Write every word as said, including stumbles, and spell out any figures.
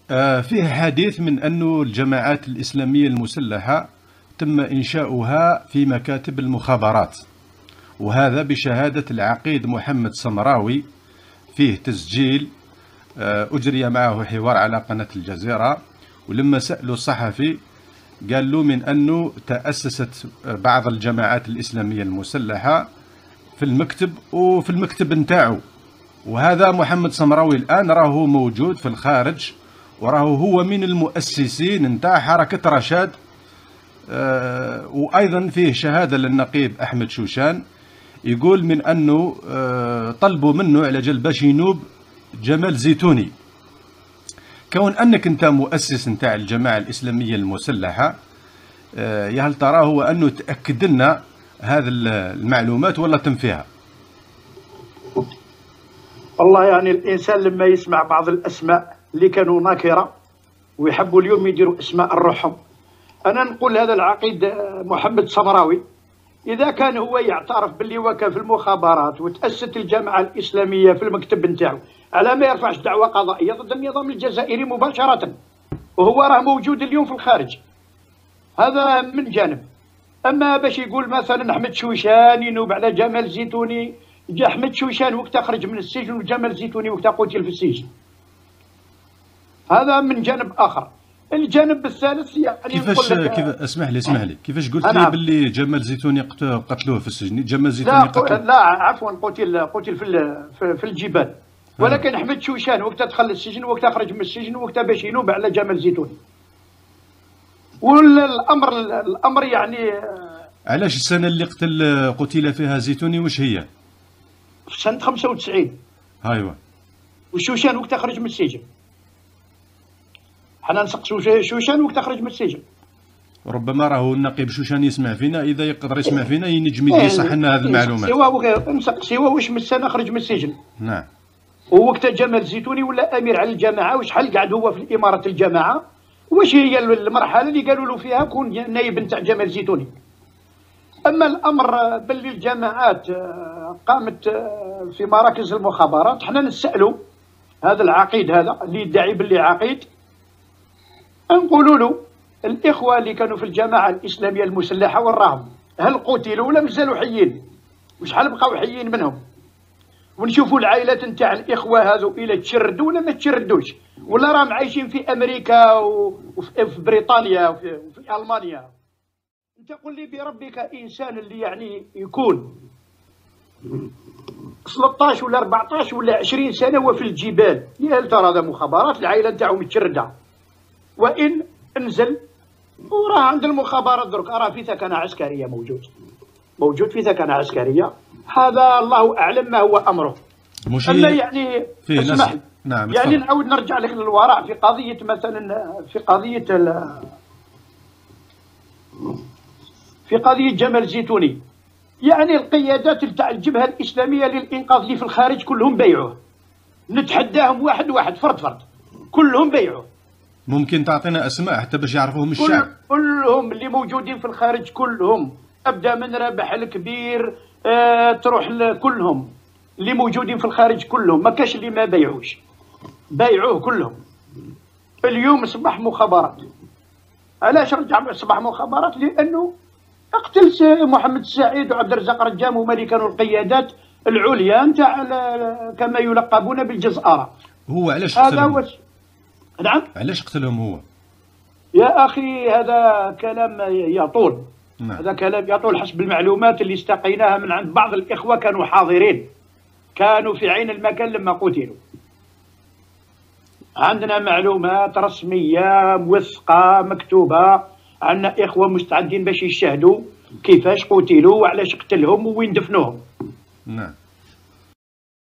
آه، فيه حديث من أن الجماعات الإسلامية المسلحة تم إنشاؤها في مكاتب المخابرات، وهذا بشهادة العقيد محمد سمراوي. فيه تسجيل آه، أجري معه حوار على قناة الجزيرة، ولما سألوا الصحفي قال له من أنه تأسست بعض الجماعات الإسلامية المسلحة في المكتب وفي المكتب نتاعو. وهذا محمد سمراوي الآن راهو موجود في الخارج، وراهو هو من المؤسسين نتاع حركة رشاد. آه وأيضا فيه شهادة للنقيب أحمد شوشان يقول من أنه آه طلبوا منه على جال باش ينوب جمال زيتوني. كون أنك أنت مؤسس نتاع الجماعة الإسلامية المسلحة، آه يا هل تراه هو أنه تأكد لنا هذه المعلومات ولا تنفيها؟ والله يعني الإنسان لما يسمع بعض الأسماء اللي كانوا ناكرة ويحبوا اليوم يديروا اسماء الروحهم. انا نقول هذا العقيد محمد سمراوي اذا كان هو يعترف باللي هو كان في المخابرات وتاسست الجماعه الاسلاميه في المكتب نتاعو، على ما يرفعش دعوه قضائيه ضد النظام الجزائري مباشره، وهو راه موجود اليوم في الخارج. هذا من جانب. اما باش يقول مثلا احمد شوشان ينوب على جمال زيتوني، جا احمد شوشان وقت خرج من السجن وجمال زيتوني وقت قتل في السجن. هذا من جانب اخر. الجانب الثالث يعني كيفاش كيف اسمح لي اسمح لي كيفاش قلت لي باللي جمال زيتوني قتلوه في السجن؟ جمال زيتوني لا قتل لا عفوا قتل قتل في في الجبال، ولكن احمد شوشان وقت دخل السجن وقت خرج من السجن وقت باش ينوب على جمال زيتوني. والامر الامر يعني علاش السنه اللي قتل قتل فيها زيتوني واش هي؟ في سنه خمسة وتسعين. ايوا. وشوشان وقت خرج من السجن. حنا نسقسوا شوشان وقت خرج من السجن. ربما راهو النقيب شوشان يسمع فينا، اذا يقدر يسمع فينا ينجم يجي يصح لنا هذه المعلومات. سوا نسقسيوه واش من السنه خرج من السجن. نعم. ووقت جمال الزيتوني ولا امير على الجماعه، وشحال قعد هو في الاماره الجماعه، واش هي المرحله اللي قالوا له فيها كون نايب نتاع جمال الزيتوني. اما الامر باللي الجماعات قامت في مراكز المخابرات، حنا نسالوا هذا العقيد هذا اللي يدعي باللي عقيد، نقولوا له الاخوه اللي كانوا في الجماعه الاسلاميه المسلحه وراهم هل قتلوا ولا مازالوا حيين؟ وشحال بقاو حيين منهم؟ ونشوفوا العائلات نتاع الاخوه هذو الى تشردوا ولا ما تشردوش، ولا راهم عايشين في امريكا وفي بريطانيا وفي, وفي المانيا. انت قل لي بربك انسان اللي يعني يكون ثلاثة عشر ولا أربعة عشر ولا عشرين سنه هو في الجبال، يا هل ترى هذا مخابرات العائله نتاعو متشرده، وان انزل وراه عند المخابرات درك راه في ثكنه عسكريه موجود موجود في ثكنه عسكريه. هذا الله اعلم ما هو امره. اما يعني اسمح نعم يعني نعاود نرجع لك للوراء في قضيه مثلا في قضيه في قضيه جمال زيتوني. يعني القيادات تاع الجبهه الاسلاميه للانقاذ اللي في الخارج كلهم بيعوه، نتحداهم واحد واحد فرد فرد كلهم بيعوه. ممكن تعطينا اسماء حتى باش يعرفوهم الشعب؟ كلهم اللي موجودين في الخارج كلهم، ابدا من رابح الكبير آه تروح كلهم اللي موجودين في الخارج كلهم، ما كاش اللي ما بيعوش، بايعوه كلهم. اليوم اصبح مخابرات. علاش رجع اصبح مخابرات؟ لانه اقتل محمد السعيد وعبد الرزاق رجام، هما اللي كانوا القيادات العليا نتاع كما يلقبون بالجزاره. هو علاش قتلهم؟ هذا نعم. علاش قتلهم هو؟ يا اخي هذا كلام يطول. نعم. هذا كلام يطول حسب المعلومات اللي استقيناها من عند بعض الاخوه كانوا حاضرين، كانوا في عين المكان لما قتلوا. عندنا معلومات رسميه موثقه مكتوبه، عندنا اخوه مستعدين باش يشهدوا كيفاش قتلوا وعلاش قتلهم ووين دفنوهم. نعم.